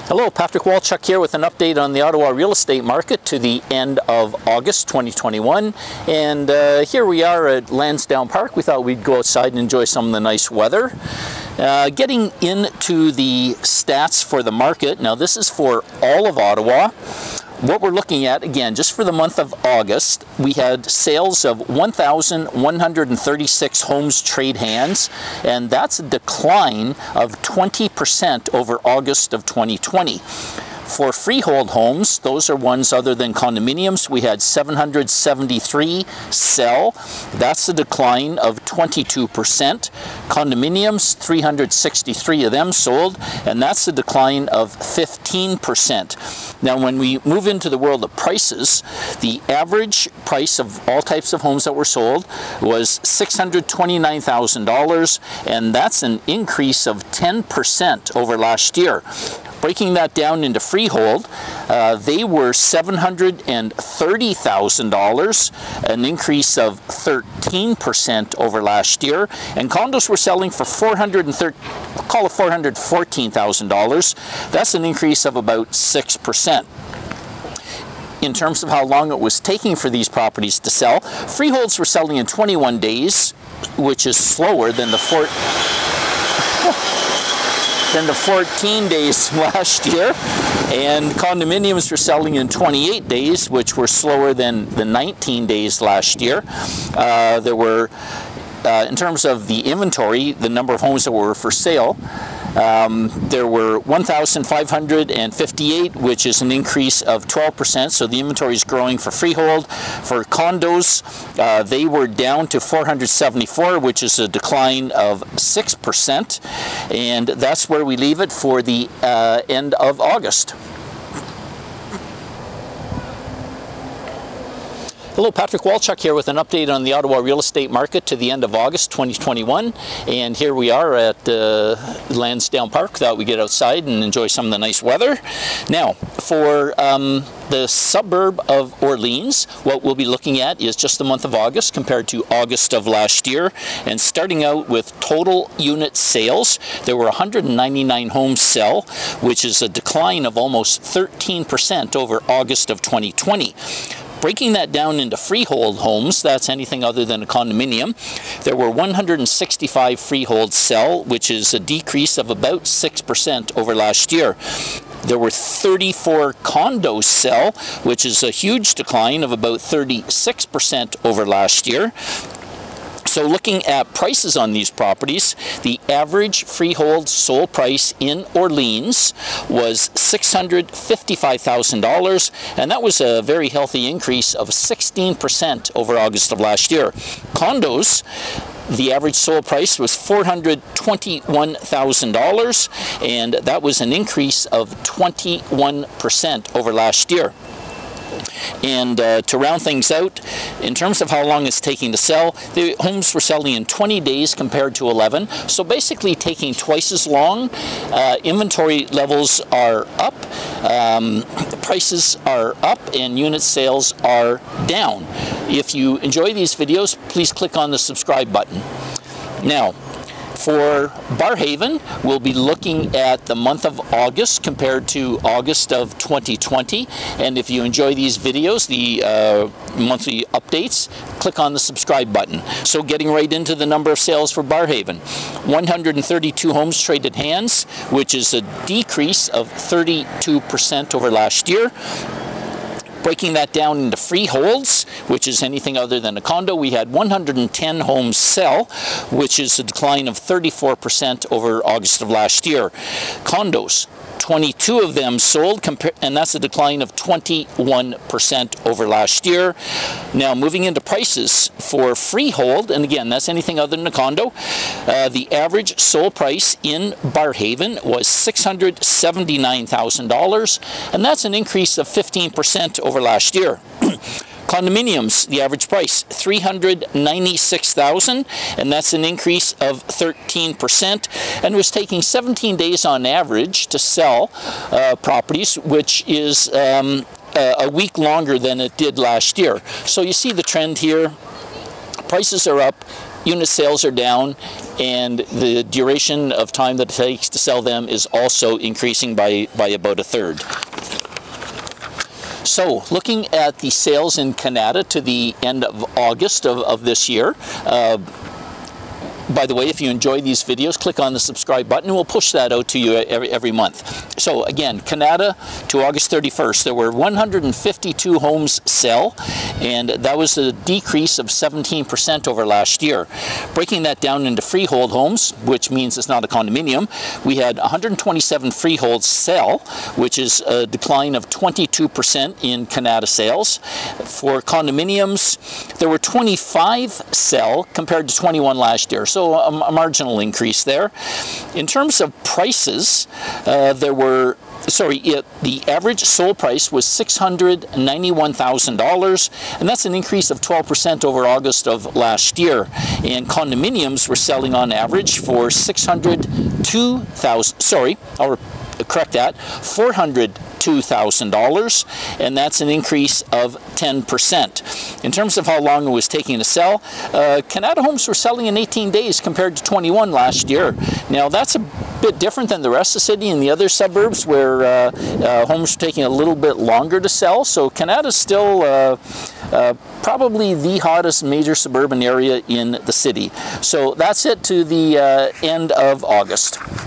Hello, Patrick Walchuk here with an update on the Ottawa real estate market to the end of August 2021. And here we are at Lansdowne Park. We thought we'd go outside and enjoy some of the nice weather. Getting into the stats for the market. Now this is for all of Ottawa. What we're looking at, again, just for the month of August, we had sales of 1,136 homes trade hands, and that's a decline of 20% over August of 2020. For freehold homes, those are ones other than condominiums, we had 773 sell. That's a decline of 22%. Condominiums, 363 of them sold, and that's a decline of 15%. Now, when we move into the world of prices, the average price of all types of homes that were sold was $629,000, and that's an increase of 10% over last year. Breaking that down into freehold, they were $730,000, an increase of 13% over last year, and condos were selling for $414,000. That's an increase of about 6%. In terms of how long it was taking for these properties to sell, freeholds were selling in 21 days, which is slower than the 14 days last year, and condominiums were selling in 28 days, which were slower than the 19 days last year. There were, in terms of the inventory, the number of homes that were for sale, there were 1,558, which is an increase of 12%, so the inventory is growing for freehold. For condos, they were down to 474, which is a decline of 6%, and that's where we leave it for the end of August. Hello, Patrick Walchuk here with an update on the Ottawa real estate market to the end of August 2021. And here we are at Lansdowne Park. Thought we'd get outside and enjoy some of the nice weather. Now, for the suburb of Orleans, what we'll be looking at is just the month of August compared to August of last year. And starting out with total unit sales, there were 199 homes sell, which is a decline of almost 13% over August of 2020. Breaking that down into freehold homes, that's anything other than a condominium, there were 165 freehold sell, which is a decrease of about 6% over last year. There were 34 condos sell, which is a huge decline of about 36% over last year. So looking at prices on these properties, the average freehold sold price in Orleans was $655,000, and that was a very healthy increase of 16% over August of last year. Condos, the average sold price was $421,000, and that was an increase of 21% over last year. And to round things out, in terms of how long it's taking to sell, the homes were selling in 20 days compared to 11, so basically taking twice as long. Inventory levels are up, prices are up, and unit sales are down. If you enjoy these videos, please click on the subscribe button. Now, for Barrhaven, we'll be looking at the month of August compared to August of 2020. And if you enjoy these videos, the monthly updates, click on the subscribe button. So getting right into the number of sales for Barrhaven. 132 homes traded hands, which is a decrease of 32% over last year. Breaking that down into freeholds, which is anything other than a condo, we had 110 homes sell, which is a decline of 34% over August of last year. Condos, 22 of them sold, and that's a decline of 21% over last year. Now, moving into prices for freehold, and again, that's anything other than a condo, the average sold price in Barrhaven was $679,000, and that's an increase of 15% over last year. Condominiums, the average price, $396,000, and that's an increase of 13%, and it was taking 17 days on average to sell properties, which is a week longer than it did last year. So you see the trend here. Prices are up, unit sales are down, and the duration of time that it takes to sell them is also increasing by about a third. So, looking at the sales in Kanata to the end of August of this year, by the way, if you enjoy these videos, click on the subscribe button and we'll push that out to you every month. So again, Kanata to August 31st, there were 152 homes sell, and that was a decrease of 17% over last year. Breaking that down into freehold homes, which means it's not a condominium, we had 127 freeholds sell, which is a decline of 22% in Kanata sales. For condominiums, there were 25 sell compared to 21 last year. So a marginal increase there. In terms of prices, the average sold price was $691,000, and that's an increase of 12% over August of last year. And condominiums were selling on average for $402,000, and that's an increase of 10%. In terms of how long it was taking to sell, Kanata homes were selling in 18 days compared to 21 last year. Now that's a bit different than the rest of the city and the other suburbs where homes are taking a little bit longer to sell. So Kanata is still probably the hottest major suburban area in the city. So that's it to the end of August.